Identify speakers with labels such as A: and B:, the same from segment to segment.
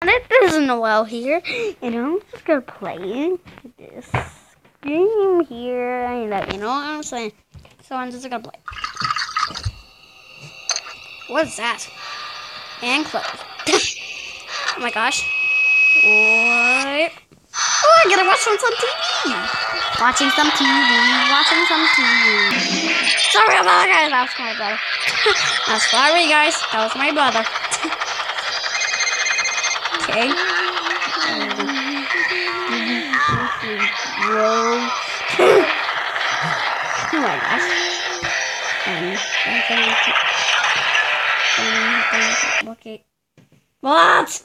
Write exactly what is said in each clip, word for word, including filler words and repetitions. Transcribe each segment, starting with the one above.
A: This is Noel here, and I'm just gonna play this game here, and uh, you know what I'm saying. So I'm just gonna play. What's that? And close. Oh my gosh. What? Oh, I gotta watch some, some T V. Watching some T V. Watching some T V. Sorry about that, guys. That was my brother. I'm sorry, guys. That was my brother. Okay. Whoa. Oh my gosh. Um, okay. What?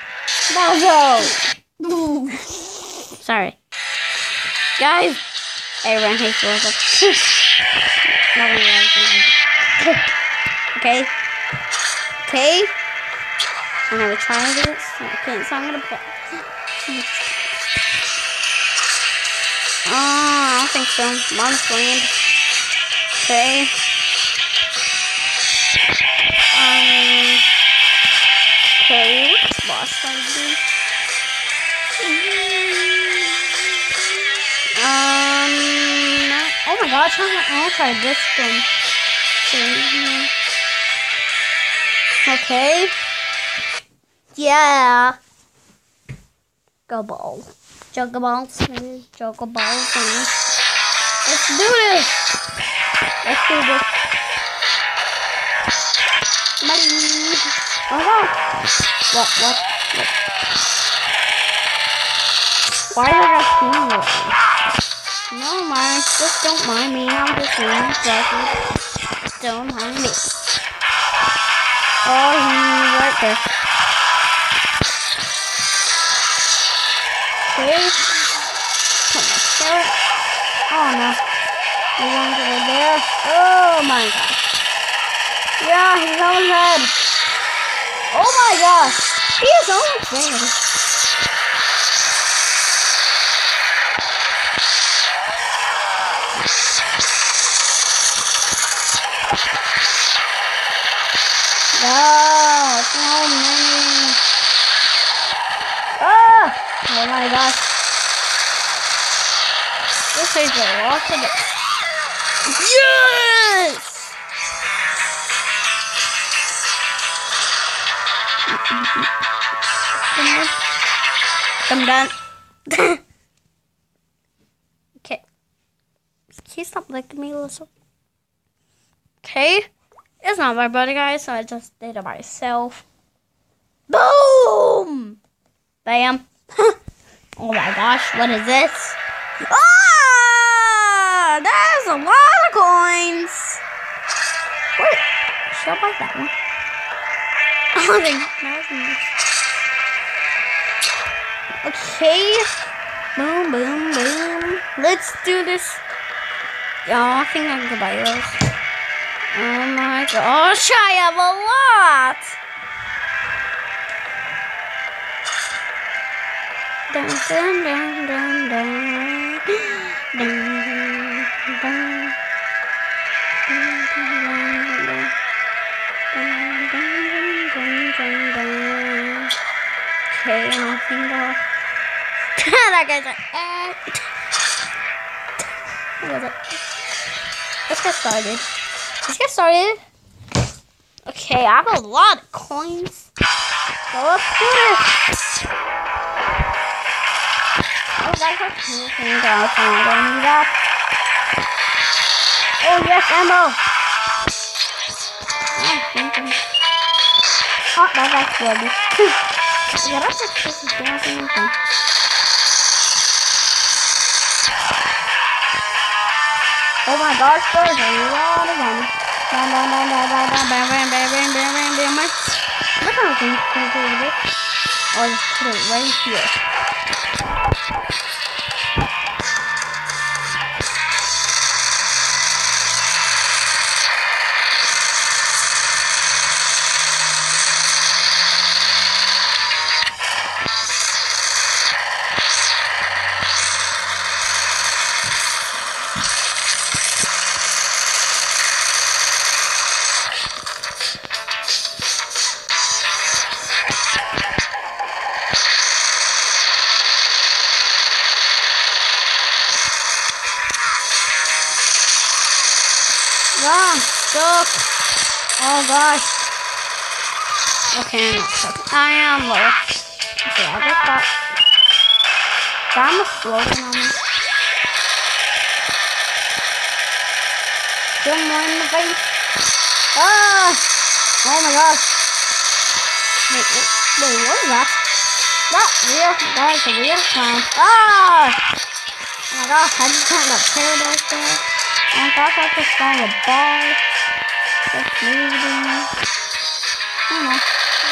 A: Bozo! Sorry. Guys! Everyone hates Bozo. Nobody likes it. Okay. Okay. I'm gonna try this. Okay, so I'm gonna put. Oh, I don't think so. Mom's land. Okay. Um. Okay, what's boss fight do? Um. Oh my gosh, I'll try this one. Okay. Yeah. Go ball. Juggle balls. Juggle balls. Let's do this. Let's do this. Bye. Oh, what? What? What? Why did I see it? No mind. Just don't mind me. I'm just doing stuff. Don't mind me. Oh, he's right there. Okay. Come on, carrot. Oh no. The one's over there. Oh my gosh. Yeah, he's on his head. Oh my gosh. He is on his head. No, so many. Ah! Oh my gosh. This is a lot of it. Yes! I'm done. Okay. Can you stop licking me, Alyssa? Okay. It's not my buddy, guys, so I just did it myself. Boom! Bam. Oh my gosh, what is this? Ah! There's a lot of coins! Wait, should I buy that one? Oh, they okay. Boom, boom, boom. Let's do this. Oh, I think I can buy those. Oh my gosh, I have a lot! Dun, dun, dun, dun, dun. Dun, dun, dun. Okay, nothing though. That guy's like, eh. What was it? Let's get started. Let's get started. Okay, I have a lot of coins. So let's do this. Oh, that's a cool thing out. So I don't need that. Oh, yes, ammo. Oh, that's actually good. Yeah, that's just this is dancing. Oh my gosh, there's a lot of money. Bam, bam, bam, bam, bam, bam, bam, bam, bam, bam, bam, bam, bam. What kind of thing can I do with it? I'll just put it right here. stuck. Oh gosh. Okay, I'm not stuck. I am low. Okay, I just got. That was floating on me. Still more in the face. Ah! Oh my gosh. Wait, wait, wait, what is that? That real, that is a real clown. Ah! Oh my gosh, I just found a paradise there. Oh my gosh, I just found a bar. Just moving. I don't know.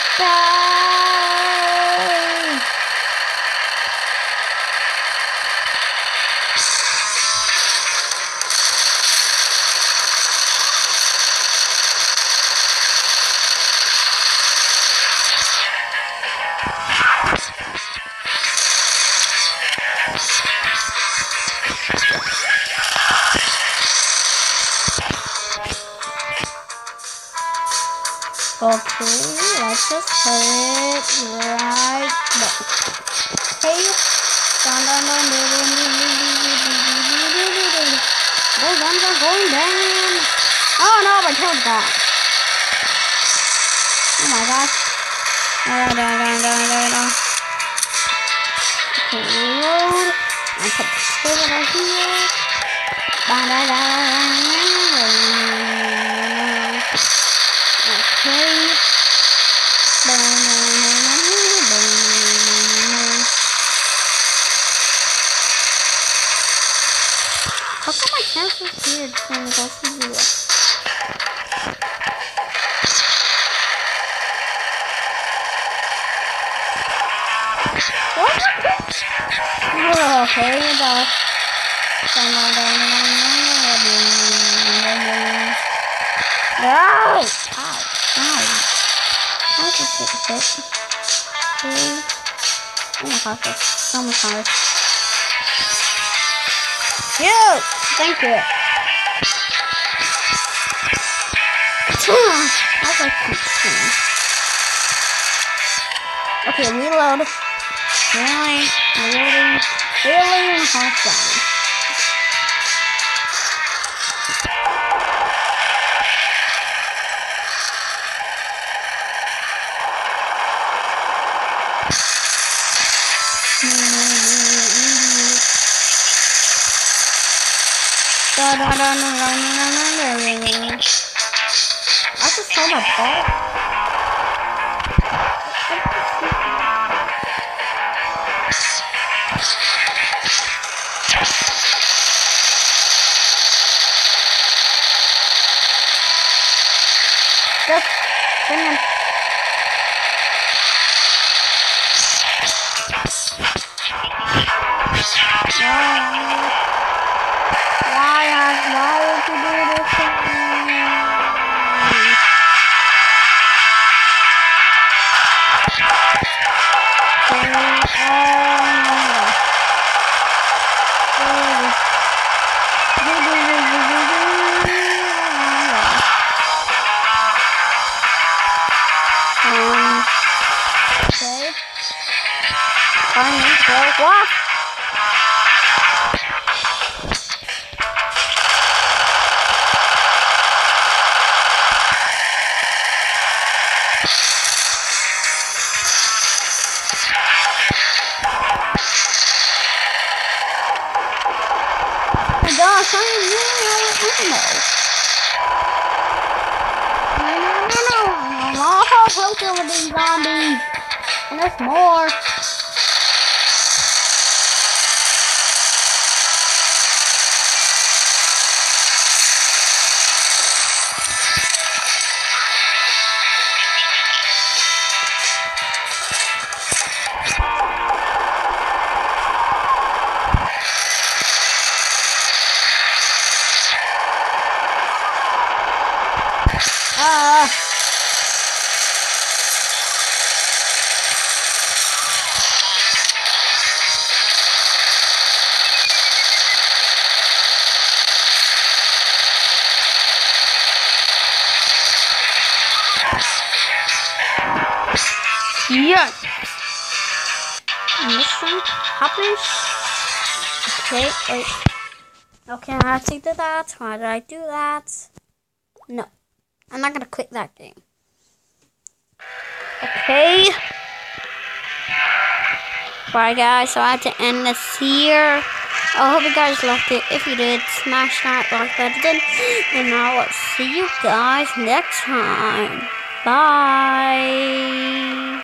A: Die! Okay, let's just put it right there. Hey, dun dun dun dun dun dun. Those guns are going down. Oh no, my toad's gone. Oh my gosh. Dun dun dun dun dun dun. Okay, reload. I put the table right here. Dun dun dun dun. Okay. How come my chances here when it goes to zero? What? Oh, okay, it does. No! Ow! Ow. How does it hit? Okay. Oh my gosh, that's so much hard. You! Thank you. How do I keep spinning? Okay, reload. Really? Reloading. Reloading half down. I just saw that ball. Just bring him. Why, why would you do this to me? Okay. Fine, go walk. Gosh, I'm really ammo. No, no, no, no. I'm all closer with these zombies. And there's more. Ah. Yes. Mission accomplished. Okay, wait. Okay, I have to do that. Why did I do that? No. I'm not gonna quit that game. Okay. Bye guys, so I have to end this here. I hope you guys liked it. If you did, smash that like button. And I will see you guys next time. Bye.